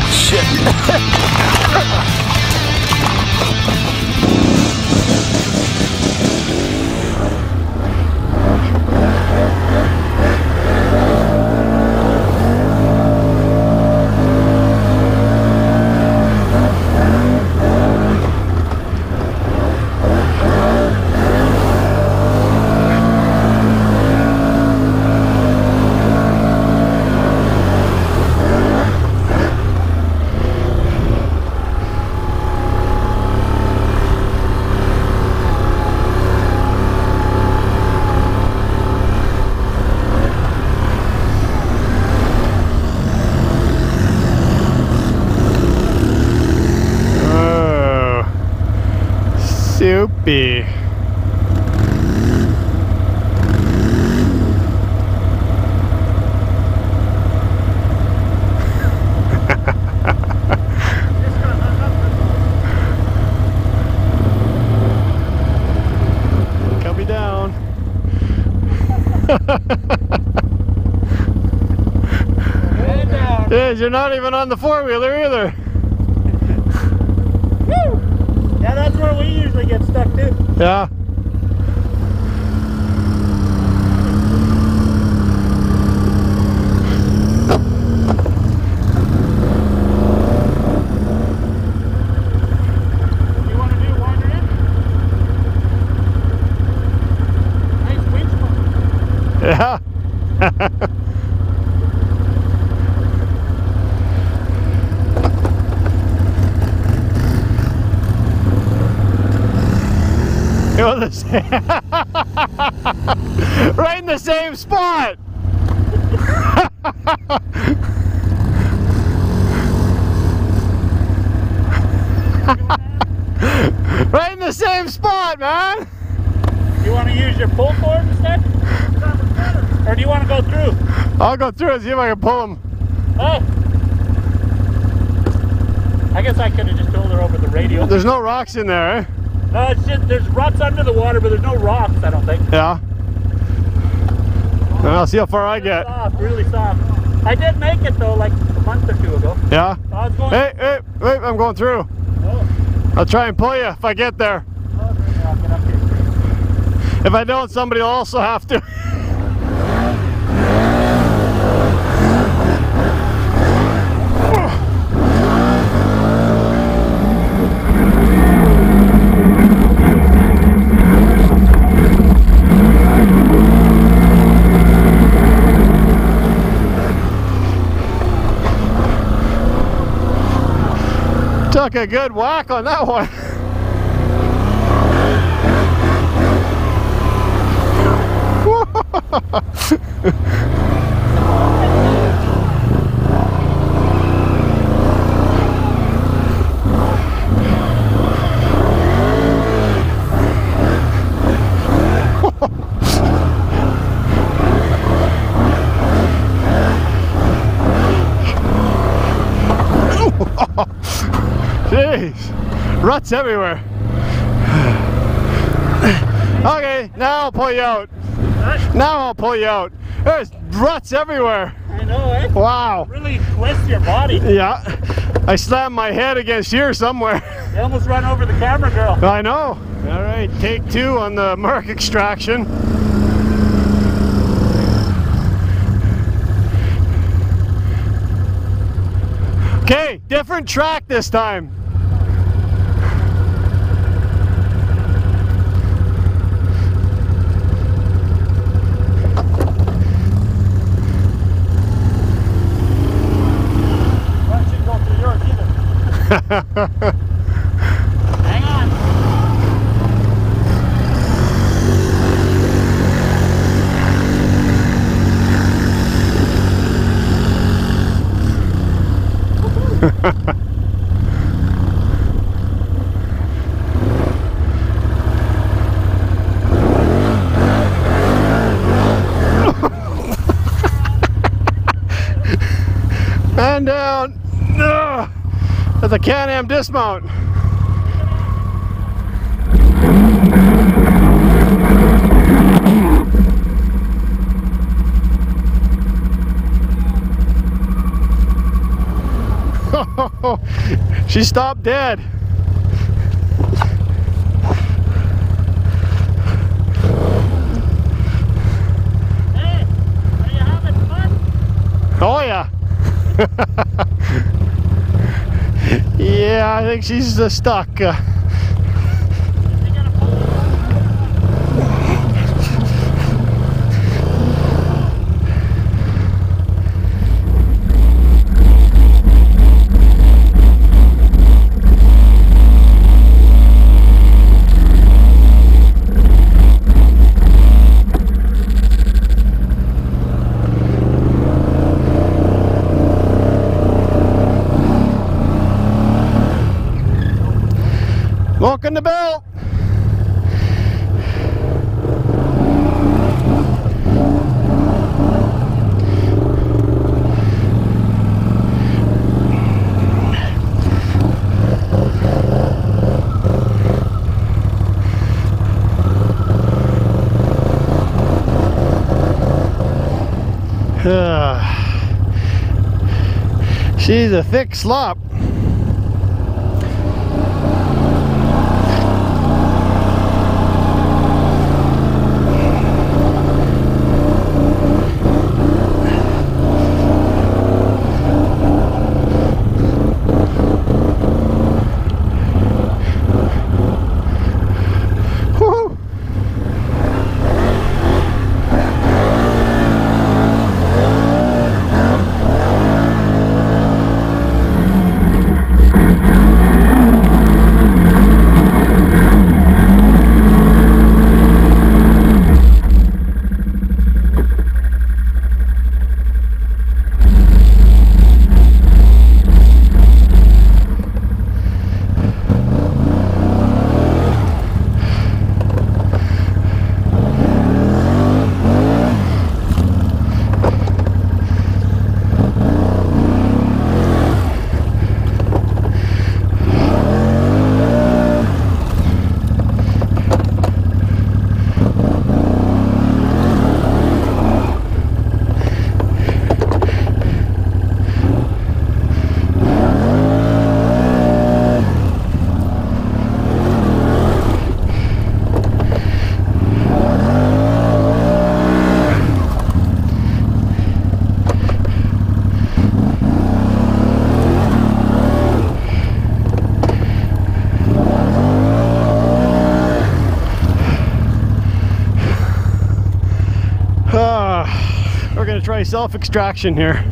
Shit. Soupy. Cubbee down. Head down. Yes, you're not even on the four-wheeler either. Yeah, that's where we usually get stuck too. Yeah. You want to do wander in? Nice winch one. Yeah. You're the same. Right in the same spot. Right in the same spot, man. You want to use your pull cord instead? Or do you want to go through? I'll go through and see if I can pull him. Oh. I guess I could have just told her over the radio. There's no rocks in there, eh? No, it's just, there's ruts under the water, but there's no rocks, I don't think. Yeah. I'll see how far I get. Soft, really soft. I did make it though, like a month or two ago. Yeah? I was going... Hey, wait, I'm going through. Oh. I'll try and pull you if I get there. Oh, yeah, I'll get up here. If I don't, somebody will also have to. Took a good whack on that one. Jeez, ruts everywhere. Okay, now I'll pull you out. What? Now I'll pull you out. There's ruts everywhere. I know, eh? Wow. Really twists your body. Yeah, I slammed my head against here somewhere. You almost run over the camera girl. I know. All right, take two on the Merc extraction. Okay, different track this time. Why don't you go through yours either? Hang on. And down. Ugh. At the Can-Am dismount. She stopped dead. Hey, are you having fun? Oh yeah. Yeah, I think she's stuck. Is he gonna pull? Walking the belt. She's a thick slop. We're gonna try self-extraction here.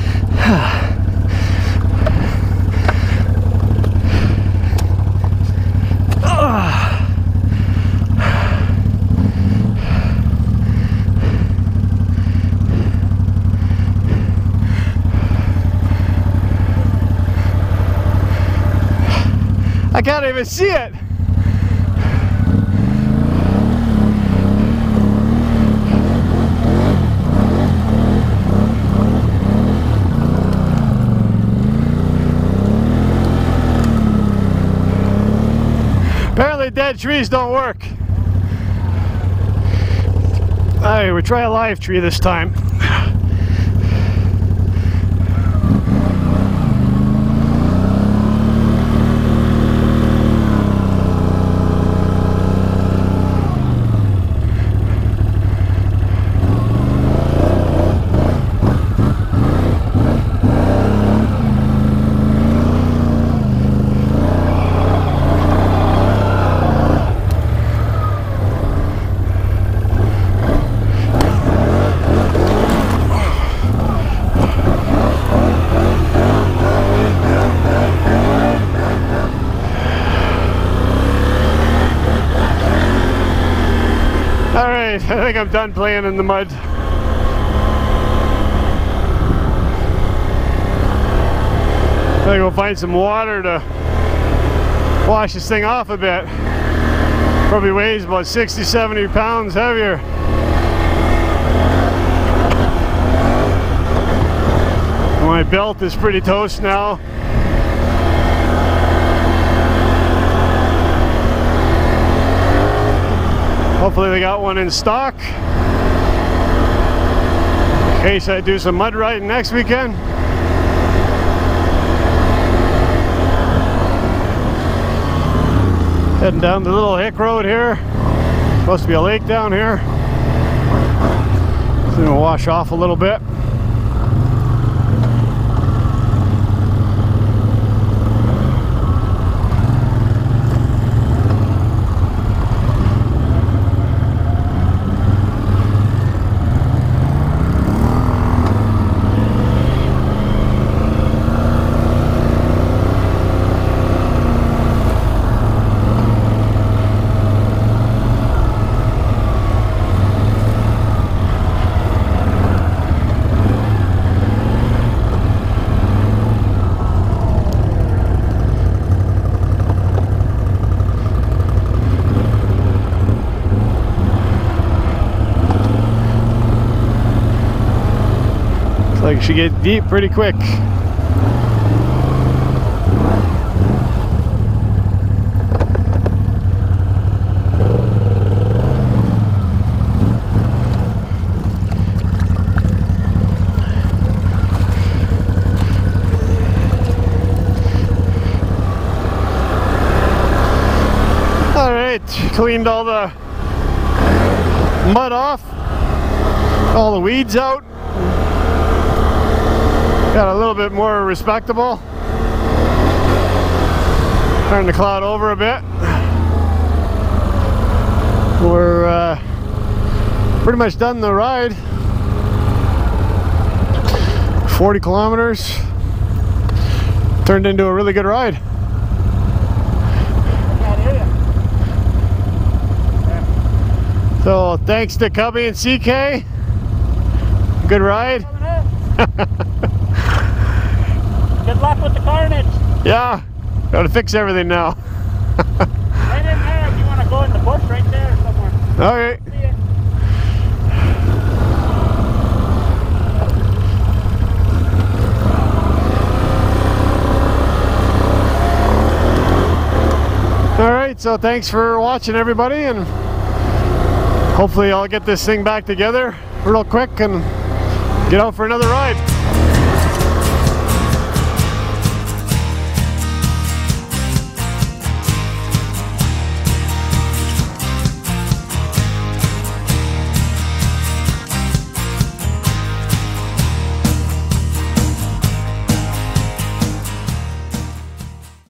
I can't even see it. Apparently dead trees don't work. Alright, we'll try a live tree this time. Alright, I think I'm done playing in the mud. I gotta go find some water to wash this thing off a bit. Probably weighs about 60-70 pounds heavier. My belt is pretty toast now. Hopefully they got one in stock in case I do some mud riding next weekend. Heading down the little hick road here. Supposed to be a lake down here. It's gonna wash off a little bit. Like it should get deep pretty quick. All right, cleaned all the mud off, all the weeds out. Got a little bit more respectable. Turn the cloud over a bit. We're pretty much done the ride. 40 kilometers. Turned into a really good ride. So thanks to Cubbee and CK. Good ride. Good luck with the carnage. Yeah, gotta fix everything now. Right in there if you want to go in the bush right there somewhere. Okay. See ya. Alright, so thanks for watching everybody, and hopefully I'll get this thing back together real quick and get out for another ride.